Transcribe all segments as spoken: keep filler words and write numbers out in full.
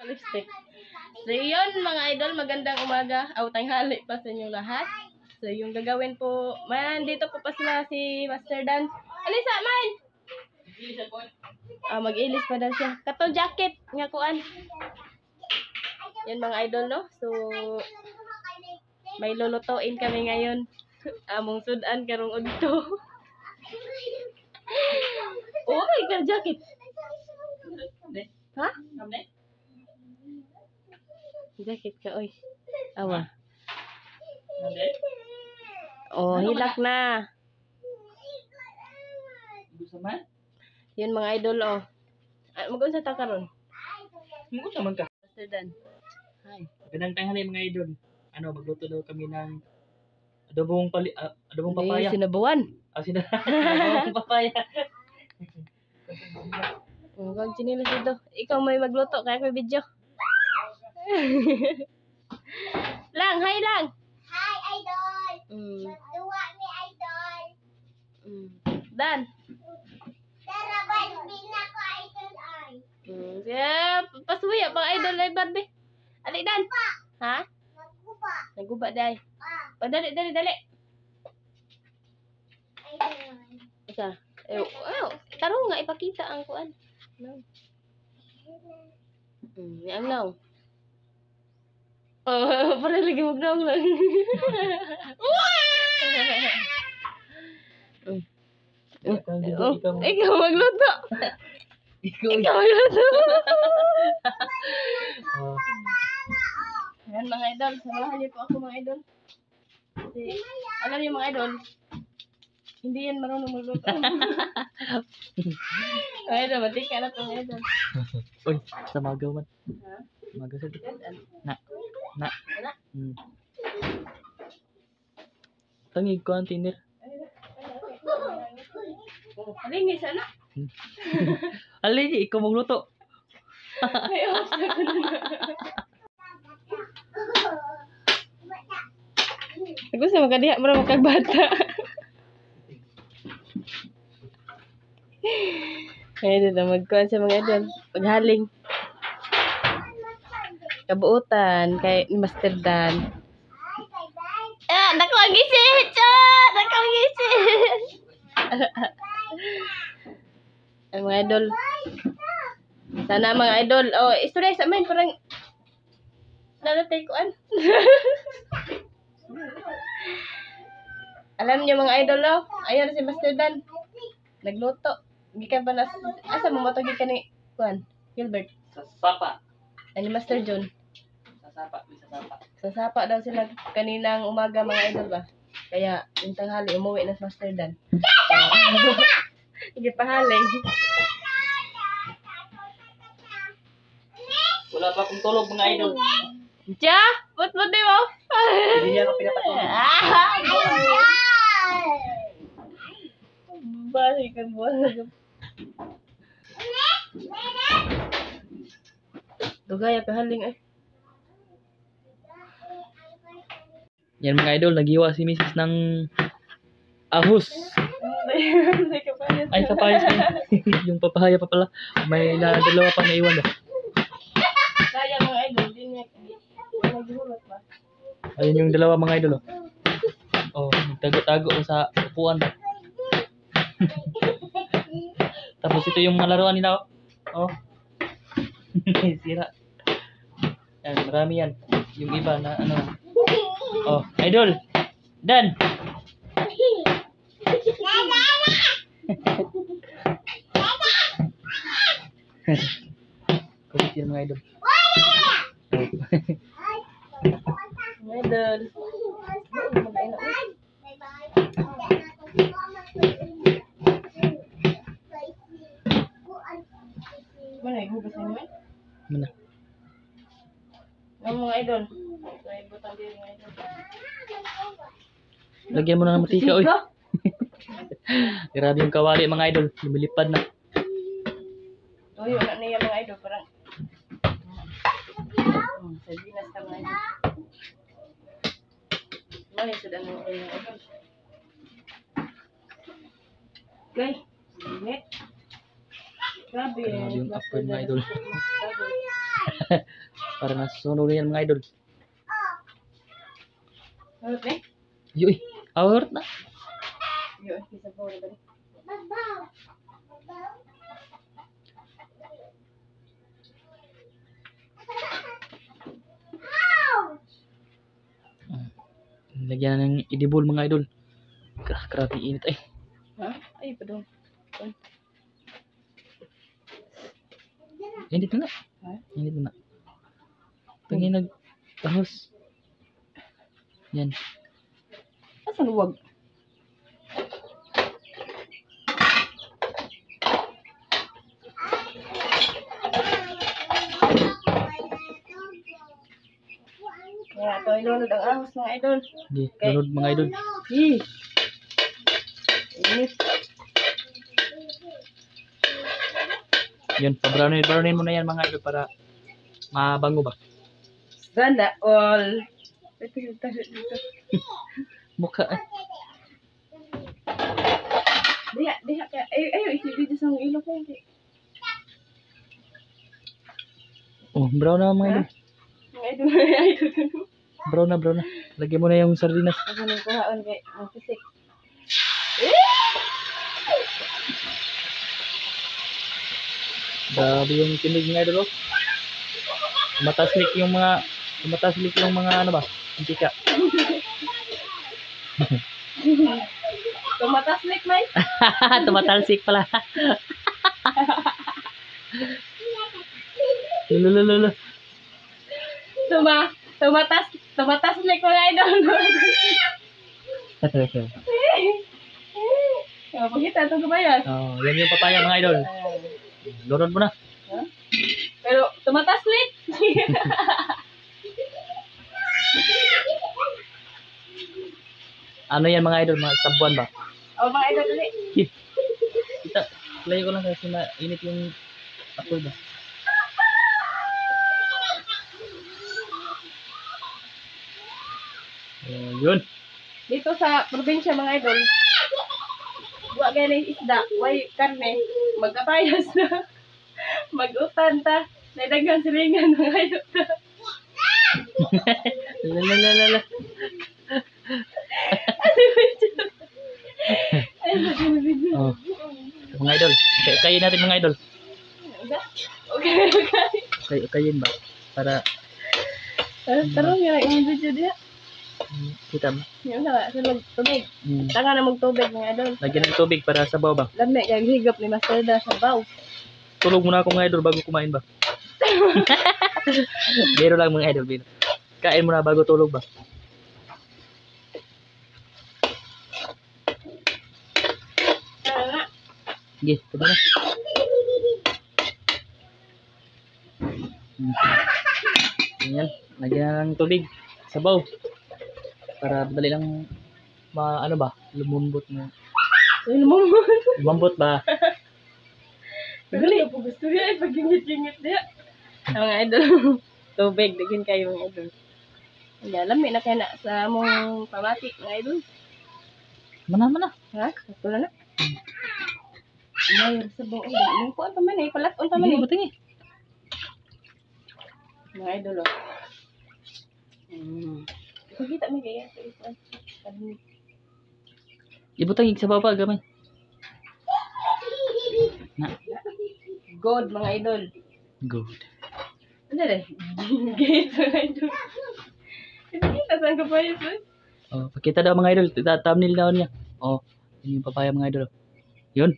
Lipstick. So yun mga idol, magandang umaga o tanghali pa sa inyong lahat. So yung gagawin po, man dito po pa sila si Master Dan. Alisa man. Ah, mag-ilis pa daw siya. Katong jacket nga kuan. Yan mga idol no. So may lulutuin kami ngayon. Among sudan karong udto. Oh my god, jacket. Ha? Jacket ka, oy. Awa. Oh, hilak na. Yun mga idol, oh. Ah, mag-unsa ta karon? Mag-unsa man ka? Master Dan. Hi. Magandang tanghali mga idol. Ano, magluto daw kami ng adobong pali, uh, adobong Hindi, papaya. sinabawan. Ah, sina adobong papaya. Oh, kag chinilas dito. Ikaw may magluto kaya may video. Lang, hi lang. Hi, idol. Mm. Tuwa ni idol. Mm. Dan. Tara, Barbie na ko, idol ay. Mm. Yeah, pasuya pang idol ay Barbie. Ali Dan. Ha? Nagkupa. Naguba day. Ah, Oh, dali, dali, dali. idol. Isa. Eh, oh, tarong nga ipakita ang kuan. No. Mm, yang no. Oh, para lagi magdong lang. Ikaw, Oh, ikaw, ikaw magluto. ikaw. Ikaw magluto. Oh, Ayan mga idol, samahan niyo po ako mga idol. Kasi, alam niyo mga idol, hindi yan marunong magluto. Mga idol, matika na po mga idol. Uy, sa magaw man. Ha? Magaw sa Yan, na. Na. Wala. Hmm. Tangig ko ang tinir. Alingis, ano? Alin, ikaw magluto. Ay, oh, sa ganun. Ako sa magkadiha mo na magkagbata. Kaya dito, magkuhan sa mga idol. Paghaling. Kabuutan kay Master Dan. Ah, dako ang gisit! Chat! Dako ang gisit! Ang mga idol. Sana mga idol. Oh, istorya sa amin. Parang nalatay ko an. Alam niyo mga idol, oh. Ayun si Master Dan. Nagluto. Gikan pa na. Asa mo matagi ka ni Kuan? Gilbert. Sa sapa. Ani Master John. Sa sapa, sa sapa. Sa sapa daw sila kaninang umaga mga idol ba. Kaya yung tanghali umuwi na si Master Dan. Hindi pahaling. Wala pa akong tulog mga idol. Tiya! Ba't mo di mo? Hindi niya ako pinapatulog. Balikan mo. Dugaya pahaling eh. Yan mga idol, nagiwa si Missus ng ahos. Ay, papayas na. Yung papaya pa pala. May na, dalawa pa na iwan. Kaya mga idol, din niya. Naghulot ba? Ayun yung dalawa mga idol. Oh, oh nagtago-tago sa upuan. Tapos ito yung mga laruan nila. Oh. Sira. Yan, marami yan. Yung iba na ano. Oh, idol. Dan. Kulit yan mga idol. Idol. Mana yung hugas mo? Mana? Ang mga idol. May butang din mga idol. Lagyan mo na ng matika, oy. Grabe yung kawali mga idol. Lumilipad na. Tuyo na niya mga idol. Parang hmm, sardinas ka mga idol. Mali sudah mo mga idol. Okay. Init. Grabe. Grabe yung apoy mga idol. Grabe. Para nasusunod yan mga idol. Harap eh. Yuy, award na. Yun, isa po na ba? Babaw. Babaw. Lagyan na ng idibol mga idol. Gra- Grabe init eh. Ha? Ay, padong. Init na nga. Ha? Init na. Tingin nag tahos. Yan. Asan huwag? Kaya ito, ilunod ang ahos mga idol. Di, lunod mga idol. Hi! Init. Yun, pabrownin, brownin mo na yan mga idol para mabango ba. Sana all. Ito yung tayo dito. Mukha eh. Diha, diha. Kaya, ay, ayaw, isipin sa ilo ko. Hindi. Oh, brown na mga idol. Mga idol, mga idol. Brown na, brown na. Lagyan mo na yung sardinas. Ako nang kuhaon kay ang pisik. Grabe yung tinig mga idol oh. Tumataslik yung mga tumataslik yung mga ano ba? Antika. Tumataslik, May. Tumatalsik pala. Lulululu. Tuma, tumatas, tumataslik mga idol. Oh, pakita ito kabayan. Oh, yan yung papaya mga idol. Lunod mo na. Pero tumataslik. Ano yan mga idol? Mga sabuan ba? Oh, mga idol dali. Hih. Kita, play ko lang kasi mainit yung apoy ba? Uh, yun. Dito sa probinsya mga idol, wa galing isda, way karne, magkapayas na. Magutan ta, naidagang silingan mga idol. Lalalala. Ay, video. Oh. Mga idol. Kay kayin natin mga idol. Okay, okay. Kay kayin ba? Para Tarong yung yung video dia. mm, kita mo. Yung na, sulog tubig. Mm. Tanga na magtubig mga idol. Lagyan ng tubig para sa baw ba? Lami, kaya higap ni Master Da sa baw. Tulog muna ako mga idol bago kumain ba? Biro lang mga idol, biro. Kain muna bago tulog ba? Tara na. Sige, tuloy na. Hmm. Ganyan, lagyan na ng tubig. Sabaw. Para madali lang ma ano ba, lumambot mo. Ayun mo mo. Lumambot ba? Gali po gusto niya, pag-ingit-ingit niya. Ang mga idol, tubig, dagin kayo mga idol. Hindi, lami na kaya na sa mong pamati, mga idol. Mana mana. Ha? Ito na na. Mayroon sa buong idol. Yung kuwan pa man eh, palaton pa man Hindi eh. mo tingi. Mga idol, oh. Hmm. Pagkita mo kaya sa ikuan. Pag- Ibutang ig sa baba gamay. Na, God, mga idol. good. Ano rin? Gate, mga idol. Ipakita saan ka pa yun, eh? Oh, pakita daw mga idol, Tita, thumbnail daw niya. Oh, yun yung papaya mga idol. Yun.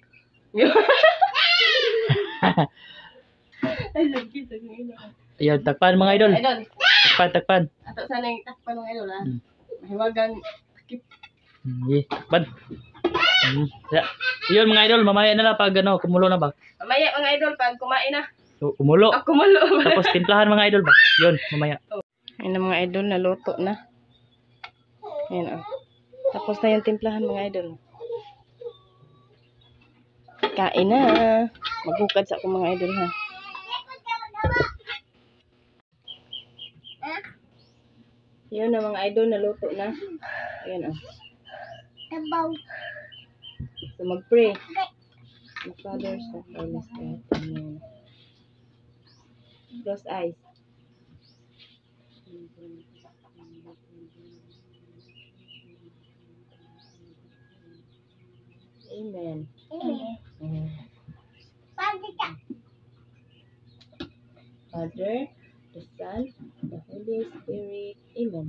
Ay, lagi sa ngayon. Ayan, takpan mga idol. Idol, Takpan, takpan. ato sana yung takpan mga idol, ha? Hmm. Mahiwagang takip. Hmm, yeah, takpan. Hmm. Yeah. Yun mga idol, mamaya na lang pag ano, kumulo na ba? Mamaya mga idol, pag kumain na. So, kumulo. Ako malo. Tapos timplahan mga idol ba? Yun, mamaya. Ayun na mga idol, naluto na. Ayun, oh. Tapos na yung timplahan mga idol. Kain na. Magbukad sa akong mga idol, ha? Yun na mga idol, naluto na. Ayun, oh. Tabaw. So, mag-pray. Father, so, Holy Spirit. Amen. Close eyes. Amen. Amen. Mm. Pagi ka. Father, the Son, the Holy Spirit. Amen.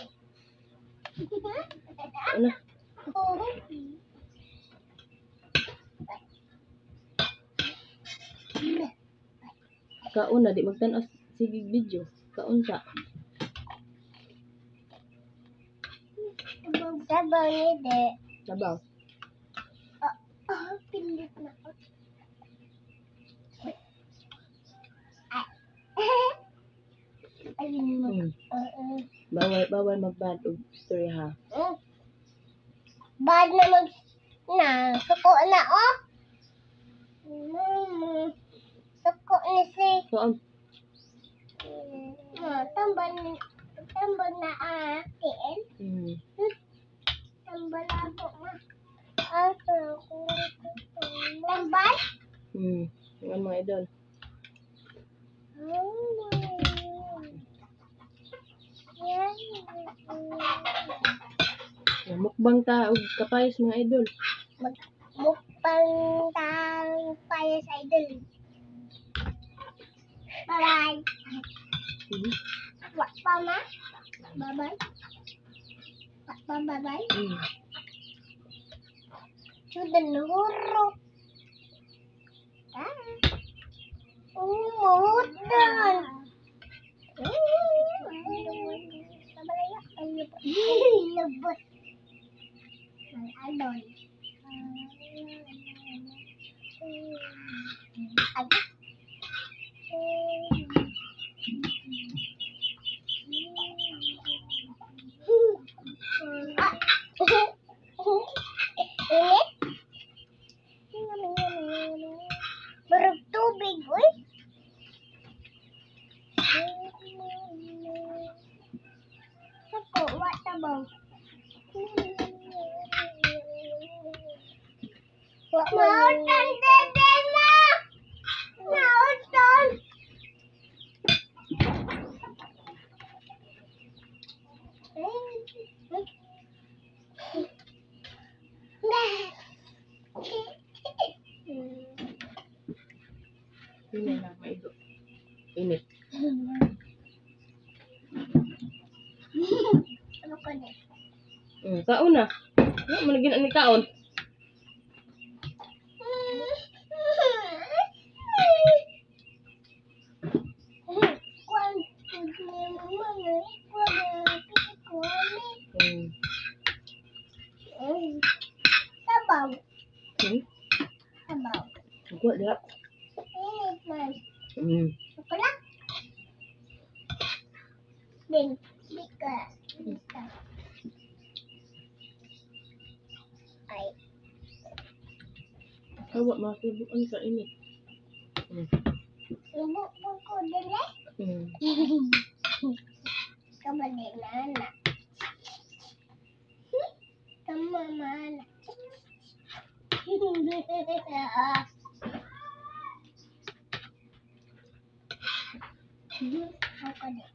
Ano? Kaon na, di magtanos sige video. Kaon sa. Sabaw ni de. Sabaw. Ah, ah, pilit na ako. Ayun mo. Mm. Ah, ah. Bawal, bawal magbad og story ha. Mm. Bad na mag... Na, suko na, oh. Mm. Suko na si... Kaon. Ah, tambal, tambal na akin. Mm. Tambal ako, ma. Ako, ako. Tambal? Mm. Yan mga idol. Yan. Yan, mukbang ta og kapayos mga idol. Mukbang tang payas idol. Bye-bye. Mm. Wak pa ma? Bye-bye. Wak pa bye-bye. Mm. Sudah huruf. Ah. Oh, mahutan. Sabalaya. Ay, lubot. Lubot. Alon. Agi. Ah. Init? Barog tubig, uy. Sako, what about? Nautan, dede na! Nautan! Yun na mga idol. Init. Ano ko din? Mm. Kaon na. Ano mo naging ani kaon? Mm. Sabaw. Hmm? Sabaw. Ako dira. Init man. Mm. Ako lang. Din. Dika. Dika. Ay. Kawa masubukan sa init. Mm. Ibu ko dili. Mm. Kabalinana. Tama mana. Ako din.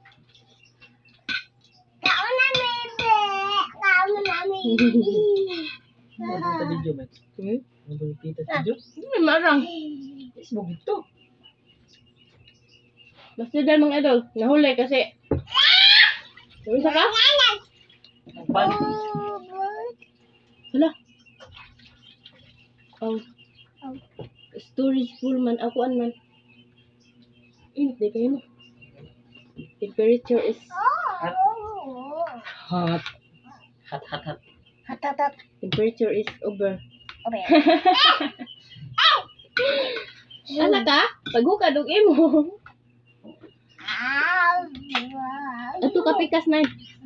Kaon na, bebe. Kaon na, bebe. Ano sa video, Max? Hmm? Ano ba yung kita sa video? Hindi marang. Facebook ito. Basta dahil mga idol, nahuli kasi. Sabi sa ka? Pan. Hala. Oh. Storage full man. Akuan man. Init di kayo mo. Temperature is Hot. hot. Hat, hat, hat. Hatatat. Temperature is over. Okay. Ano ka? Paghukad og imo. Ato ka pikas na.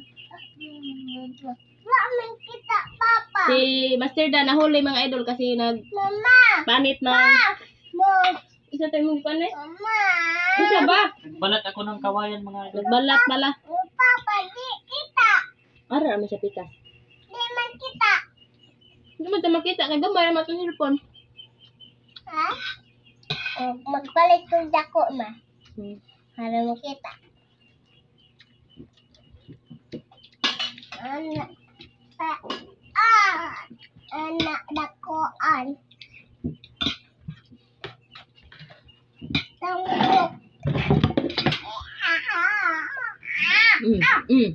Mamin kita, Papa. Si Master Dan nahuli mga idol kasi nag Mama. panit na Mo. isa tayo mong panit. Mama. Isa ba? Balat ako ng kawayan, mga idol. Nagbalat bala. Papa, di kita. Ara mo siya pikas. Di man kita. Hindi mo tayo makita kay gamay naman itong cellphone. Ha? Oh, magpalit kong dako, ma. Hmm. Para mo kita. Mm. Mm.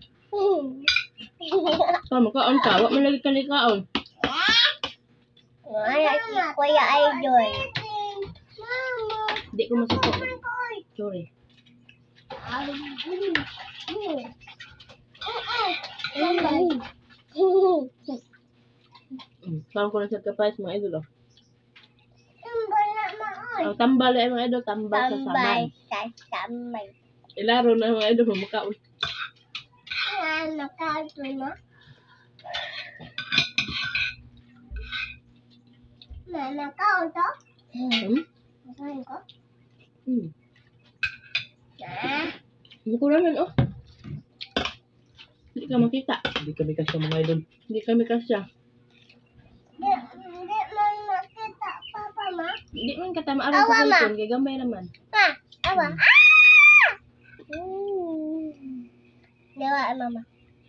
Tama ka, ang tawa. Malagi ka ni kaon. Wala si Kuya Idol. Hindi ko masuko. Sorry. Mm. Parang ko na sa kapais mga idol. Oh. Ang tambal ay mga idol. Tambal sa Tambay saman. sa tambay. Ilaro na mga idol. Mamakaon. Ano ka ito na? Mama ka ito? Hmm? Makain ko? Hmm. Ah. Hindi ko naman oh. Hindi ka makita. Hindi kami kasya mga idol. Hindi kami kasya. Di, hindi man makita papa ma. Hindi man katama aron Awa, sa ma. cellphone. Kaya gamay naman. Ma, awa. Ah! Hmm. Dewa mama.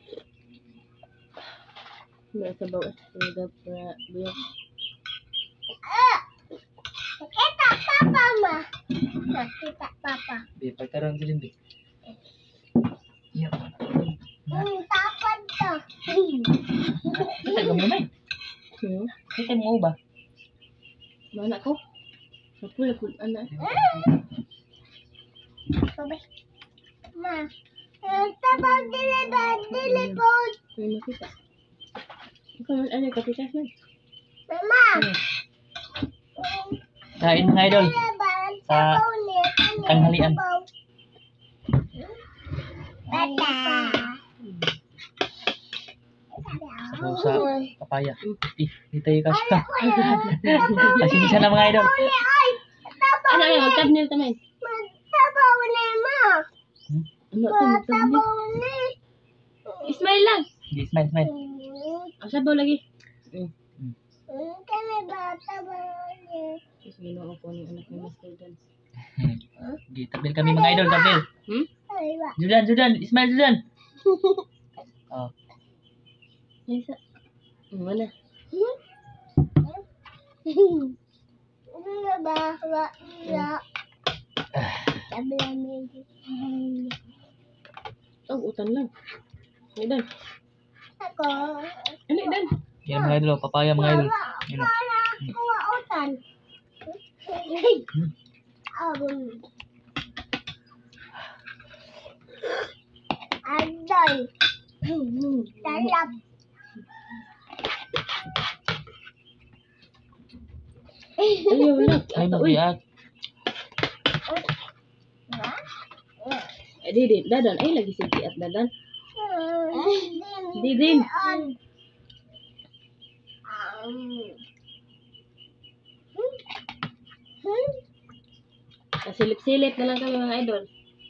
May sabaw eh. Pagkita pa buyak. Ah! Nakita papa ma. Nakita papa. Di, pagkarang din di. Iya. Hmm, tapad to. Kita ka muna eh. Hmm. Kita mo ba? Mana ko? Ako lang kung anak. Sabay. Ma. eh, Tapad dili ba? Dili po. May makita. Ikaw man ano kapitas man. Mama. Hmm. Kain mga idol. Dili ba? Sa Sabaw ni. Kani, tanghalian. sabaw. Bata. Sabaw sa papaya. Di, di tayo kasya. Kasi bisa na mga idol. Ano ano? Magtabnil tamen. Sabaw ni ma. Hmm? Ano to? Magtabnil. Sabaw ni. Ismail lang. Di, smile, smile. Ang sabaw lagi. Hmm. Kani ba? Sabaw ni. Tapos ginoo ko ng anak ni Master Dan. Di, tabil kami mga idol, tabil. Hmm? Ay ba? Judan, Judan, Ismail, Judan. Oh, Isa. Mana? Ano ba? Wa. Wa. Sabi namin. Oh, utan lang. Ano Dan? Ako. Ano Dan? yan mga idol, oh, papaya mga idol. Yun, oh. Para kuwautan. Hmm. Um. Adoy. Sarap. Ayaw lang. Ay, Ato, uy. mabiyak. Eh, di, di. Dadan. Ay, lagi sige at dadan. Di din. Silip-silip na lang kami mga idol.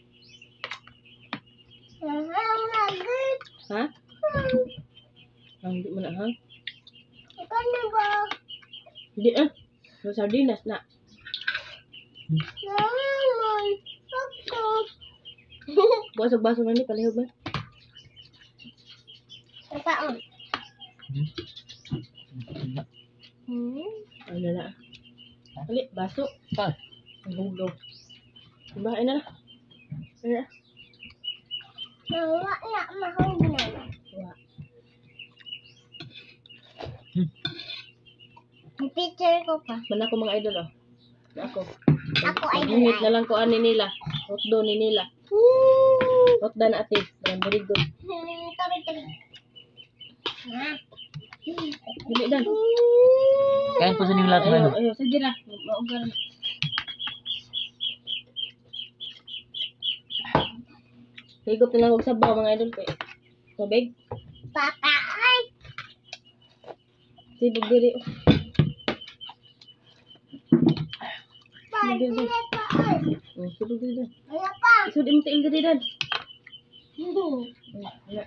Ha? Ah, hindi mo na, ha? Ano ba? Hindi, ah. Sa sardinas na. Naman. Ako. Basog-basog na ni, palihog ba? Saan? Hmm. Hmm. Ano na? Kali, baso. Pa. Ang huglo. Bahay na na. Ano na? Nawa na mahog na. Wa. Hmm. Picture ko pa. Man ako mga idol, oh. Na ako. Ako ay Mag-ingit na lang ko ani nila. Hotdo ni nila. Woo! Hotdan ate. Yan, very good. Tabi, tabi. Ha? Dili dan. Kain po sa inyo lahat mga Ayo, idol. ayo, sige na. Maugar na. Higop na lang og sabaw mga idol kay. Tubig. Papa, ay! Sibog diri. Pa, Hindi, hindi. sila pa, ay! Oh, sibog diri dan. Wala pa! Isud imo tiil diri dan. Hmm. Oh, wala.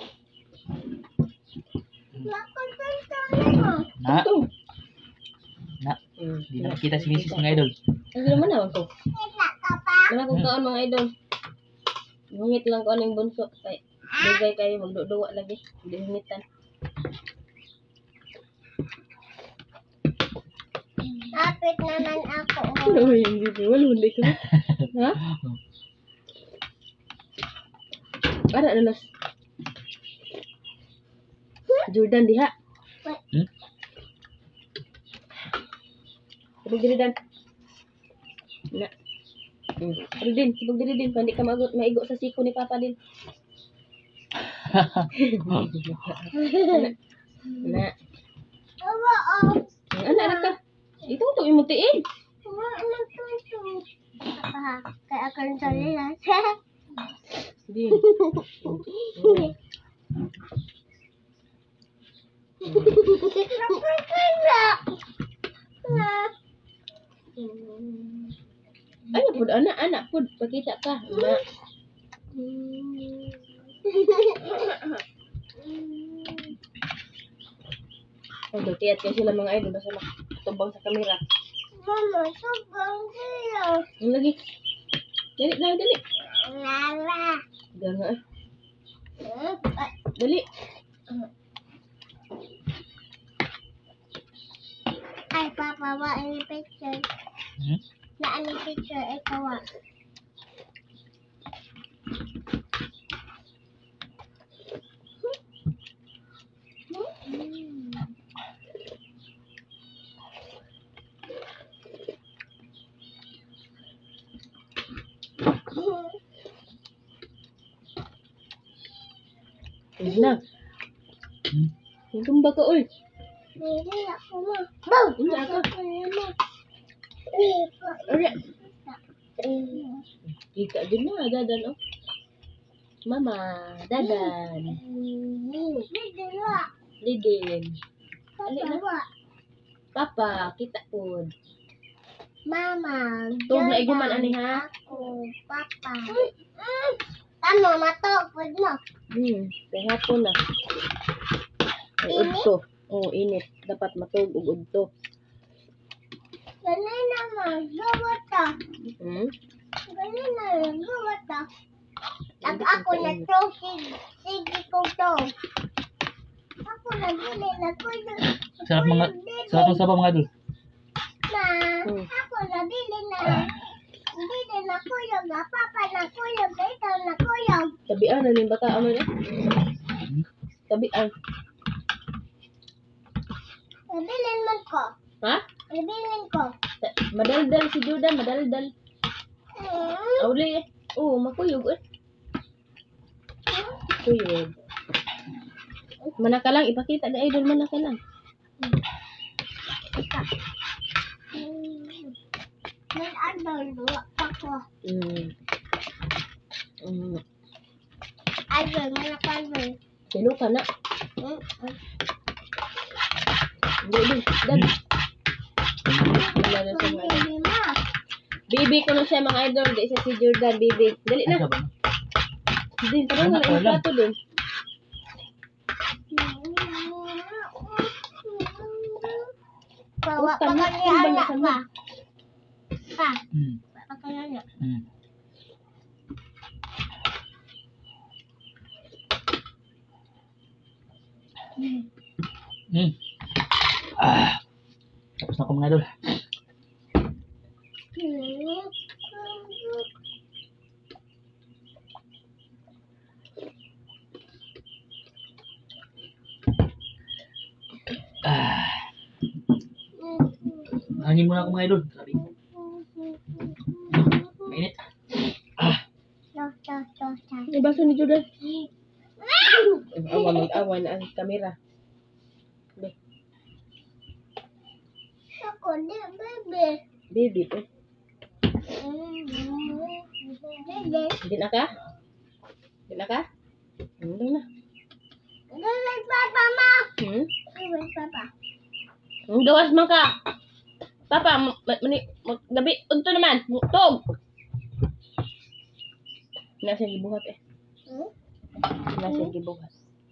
Nakasal mo. Na, Ito. na. Hmm, Di na kita si misis mga idol. Ano naman na ko? Kita ka pa? Wala kong kaon mga idol. Hungit lang ko aning bunso. Kay dugay kayo magduduwa lagi. Hindi hungitan. Kapit naman ako. Ano ba yung video? Wala, hindi ko. Ha? Ada na nas. Jordan diha. Hmm? Sabog diri dan. Na. Hmm. Ano din, sabog diri din, pandi ka magot, maigo sa siko ni Papa din. Na. Awa, oh. Ang anak ka. Ito to imutiin. Awa, anak ko ito. Papa, kaya ako rin sarili. Din. Ano pud anak, anak pud pakita ka. Na. Oh, dutiyat kayo sila mga idol basta makatubang sa kamera. Mama, sobrang sila. Ang lagi. Dali na, dali. Lala. Ganga eh. Dali. Ay, Papa, wa ini picture. Hmm? Na ini picture, ikaw wa. Huwag na. Hmm? Huwag kang baka, oy. Hindi ako mo. Bow! Hindi ako. Ora. Kita din na, dadan, oh. Mama, dadan. Hindi wa. Lidin. Ali na. Papa, wa. Papa, kita po. Mama, Tug na iguman ani ha. ako, Papa. Tama, matok, pwede mo. Hmm, kaya hapon na. Ay, udto. Oo, init. Dapat matug ug udto. Ganun naman, gawa ta. Hmm? Ganun naman, gawa ta. Tag ako na to, sige, sige ko to. Ako na dili na ko na. Sarap mga sarap ng sabaw mga idol. Ma, Hmm. ako na dili na. Dili na kuyog, ah, Papa na kuyog, ikaw na kuyog. Tabian na ning bata ano niya? Tabian. Nabilin man ko. Ha? Nabilin ko. Ta- Madaldal si Jordan, madaldal. Hmm. Auli eh. Oo, makuyog eh. Kuyog. Mana ka lang, ipakita na idol, mana ka lang. May adol, luwa pa ko. Hmm. Hmm. Adol, mga kadol. Sino ka na? Hmm. Hindi, hindi. Dan. Wala na siya mga idol. Hindi ma. Bibi ko na siya mga idol. Di siya si Jordan, Bibi. Dali Ay, na. sabaw. Din, parang Anak, wala yung wala. plato din. Bawa Huwag pa ka na, kami kung ba anak nasa mo? pa. Pa, Hmm. pa kami anak. Hmm. Hmm. Ah. Tapos na ako mga idol. Ah. Hangin muna ako mga idol. Sabi. Mainit. Ah. Tos, tos, tos, tos. Yung baso ni Jordan. Awa, mag-awa na ang kamera. Be, Ako di, baby. Bibi po. Baby. Hindi na ka? Hindi na ka? Hindi na. Baby, papa ma. Hmm? Baby, papa. Ang gawas man ka. Papa, ma- ma- mani, mag- gabi, unto naman. Tog! Nasa gibuhat eh. Hmm? Nasa gibuhat.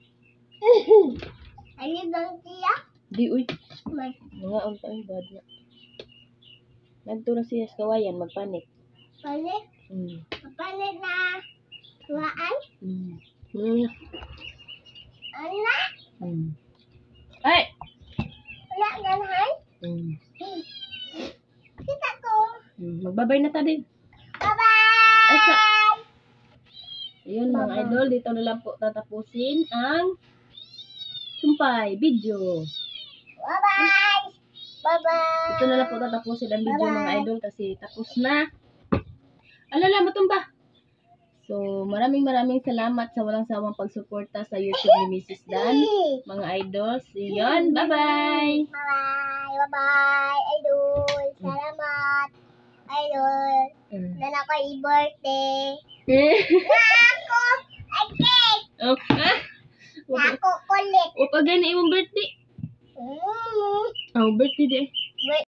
Ano bang siya? Di uy. May Mga unta ay bad na. Nagto na siya sa kawayan, magpanik. palit. Hmm. Palit na. Tuwaan. Hmm. Hmm. Anak. Hmm. Ay! Wala ganahan. Hmm. Kita ko. Hmm. Magbabay na ta din. Bye-bye. Ay, sa... Ayun mga idol, dito na lang po tatapusin ang sumpay video. Bye-bye! Bye-bye! Dito na lang po tatapusin ang video mga idol kasi tapos na. Alala, matumba. So, maraming maraming salamat sa walang sawang pagsuporta sa YouTube ni Missus Dan. Mga idols, yun, bye-bye! Bye-bye! Bye-bye! Idol! Salamat! Idol! Mm. Na ako i-birthday! Na ako! Ay, cake! Oh, ah? Na ako kulit! O, pag gani imong birthday. Mm. Oh, birthday day.